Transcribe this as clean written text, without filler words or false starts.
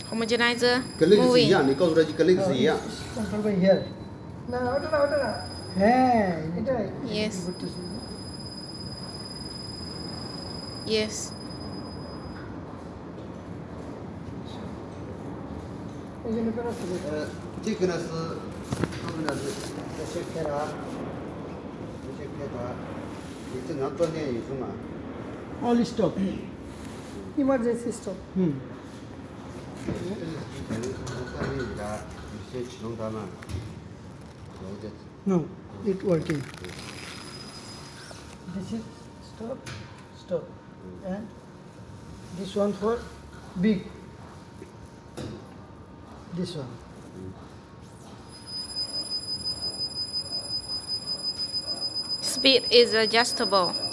Homogenizer 跟那个是一 moving. 样，你告诉他就跟那个是一样。 Control by here. না ওটা না ওটা না হ্যাঁ এটাই Yes. করতেছি Yes. এই জন্য পেরা ছিল 这个呢是后面呢是这些开闸，这些开闸，你正常断电有时嘛， all stop emergency stop 这个是可能从上面给它你先启动它嘛，然后再 no it working this is stop and this one for big this one Speed is adjustable.